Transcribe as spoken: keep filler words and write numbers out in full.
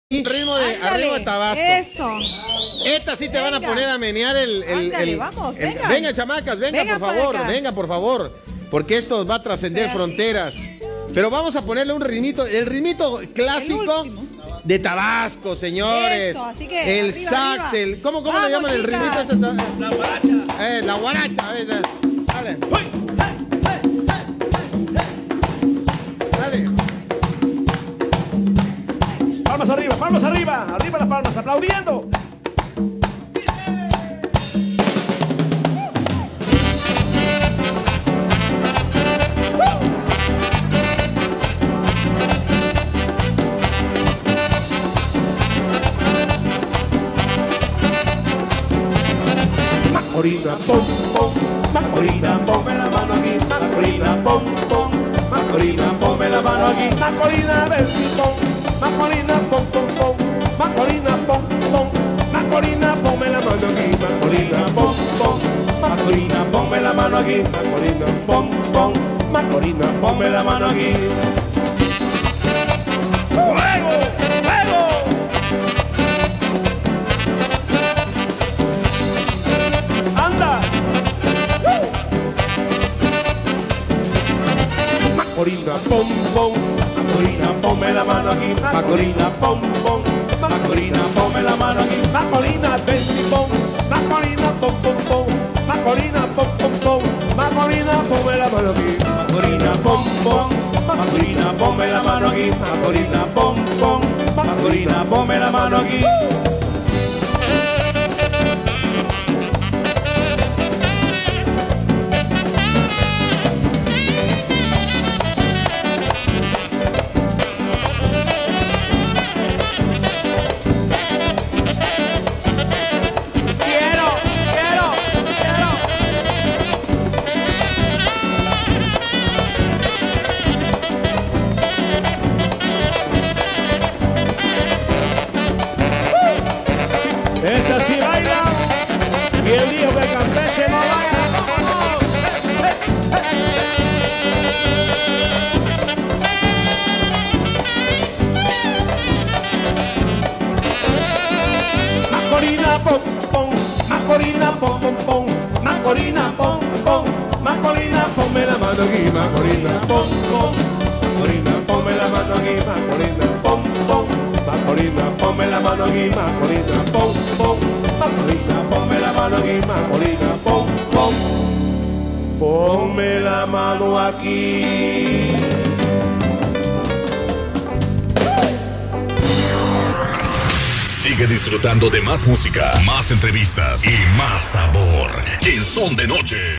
Ritmo de, Ándale, arriba de Tabasco. Eso. Estas sí te Venga. van a poner a menear el... el, Ándale, el- vamos, el- venga. venga, chamacas, venga, Venga por para favor, acá. venga, por favor. Porque esto va a trascender Pero fronteras. Pero vamos a ponerle un ritmito, el ritmito clásico último. de Tabasco, señores. Eso, así que, el arriba, sax, arriba. el... ¿Cómo, cómo le Vamos, llaman el chicas. ritmito? Este? La guaracha. Eh, la guaracha. eh, Dale. Dale. Palmas arriba, palmas arriba, arriba las palmas, aplaudiendo. Macorina, pom, pom, Macorina, ponme la mano aquí, Macorina, pom, pom, Macorina, ponme la mano aquí, Macorina, ven, pom, Macorina, pom, pom, pom, Macorina, pom, pom, Macorina, ponme la mano aquí, Macorina, pom, pom, Macorina, ponme la mano aquí, Macorina, pom, pom, Macorina, ponme la mano aquí. ¡Fuego! ¡Fuego! ¡Anda! Macorina, pom, pom, Macorina, ponme la mano aquí, Macorina, pom, pom, Macorina, ponme la mano aquí, Macorina, ven y pom, Macorina, pom, pom, pom, Macorina, pom, pom, pom, Macorina, ponme la mano aquí, Macorina, pom, pom, Macorina, ponme la mano aquí, Macorina, pom, pom, Macorina, ponme la mano aquí. Quiero, quiero, quiero. Esta sí baila y el hijo de Campeche no baila. ¡Vámonos! Macorina, pom, pom, Macorina, pom, pom, pom, Macorina, pom, pom, Macorina, ponme la mano aquí, Macorina, pom, pom, Macorina, ponme la mano aquí, Macorina, pom, pom, Macorina, ponme la mano aquí, Macorina, pom, pom, Macorina, ponme la mano aquí, Macorina, pom, pom, ponme la mano aquí. Sigue disfrutando de más música, más entrevistas y más sabor. El Son de Noche.